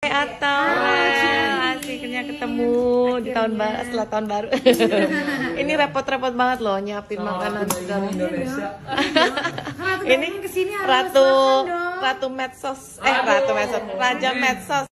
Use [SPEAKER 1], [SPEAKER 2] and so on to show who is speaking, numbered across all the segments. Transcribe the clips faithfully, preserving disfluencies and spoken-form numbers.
[SPEAKER 1] Atau asiknya ketemu di tahun baru setelah tahun baru. Ini repot-repot banget loh nyiapin makanan segala. Ini ratu ratu medsos eh ratu medsos raja medsos.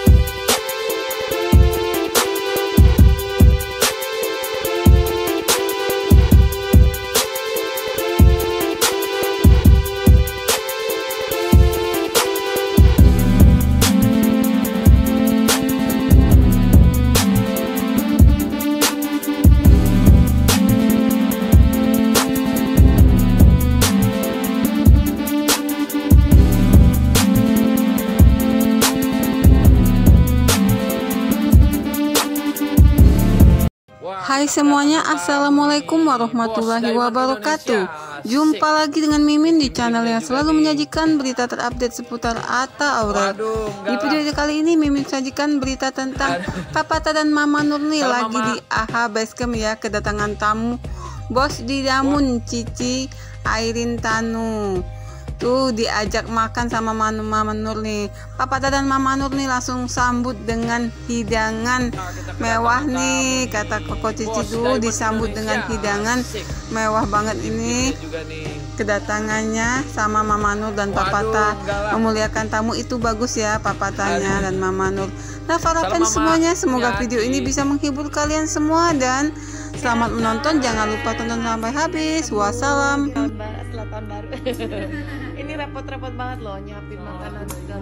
[SPEAKER 2] Hai semuanya, assalamualaikum warahmatullahi wabarakatuh. Jumpa lagi dengan Mimin di channel yang selalu menyajikan berita terupdate seputar Atta Aurel. Di video kali ini Mimin sajikan berita tentang Papa Atta dan Mama Nurni lagi di A H Basecamp ya, kedatangan tamu bos di Damun, Cici Airin Tanu. Tuh diajak makan sama Mama Nurni. Papa Atta dan Mama Nurni langsung sambut dengan hidangan mewah nih, kata Koko Cici tuh disambut dengan hidangan mewah banget ini. Kedatangannya sama Mama Nur dan Papa Atta memuliakan tamu itu bagus ya Papa Attanya dan Mama Nur. Nah para fans semuanya, semoga video ini bisa menghibur kalian semua dan selamat menonton. Jangan lupa tonton sampai habis. Wassalam.
[SPEAKER 1] Setelah tahun baru. Ini repot-repot banget loh nyiapin makanan segala.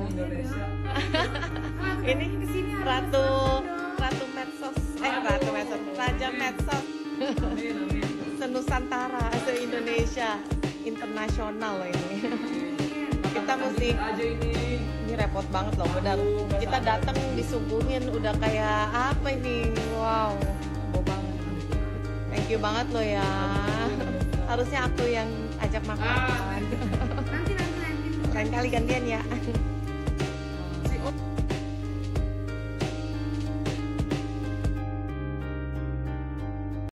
[SPEAKER 1] Ini ratu ratu medsos eh ratu medsos raja medsos senusantara, se-Indonesia, internasional loh ini. Kita mesti ini repot banget loh, udah kita datang disuguhin udah kayak apa ini, wow, boh banget. Thank you banget loh ya. Harusnya aku yang ajak makan. Nanti nanti nanti. Lain kali gantian ya.